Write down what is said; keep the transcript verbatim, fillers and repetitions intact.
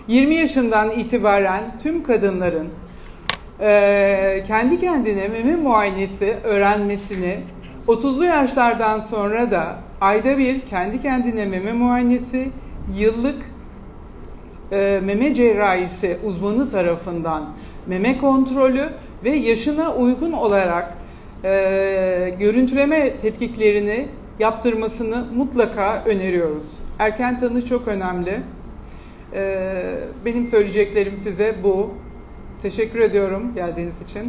yirmi yaşından itibaren tüm kadınların e, kendi kendine meme muayenesi öğrenmesini, otuzlu yaşlardan sonra da ayda bir kendi kendine meme muayenesi, yıllık e, meme cerrahisi uzmanı tarafından meme kontrolü ve yaşına uygun olarak e, görüntüleme tetkiklerini yaptırmasını mutlaka öneriyoruz. Erken tanı çok önemli. E, benim söyleyeceklerim size bu. Teşekkür ediyorum geldiğiniz için.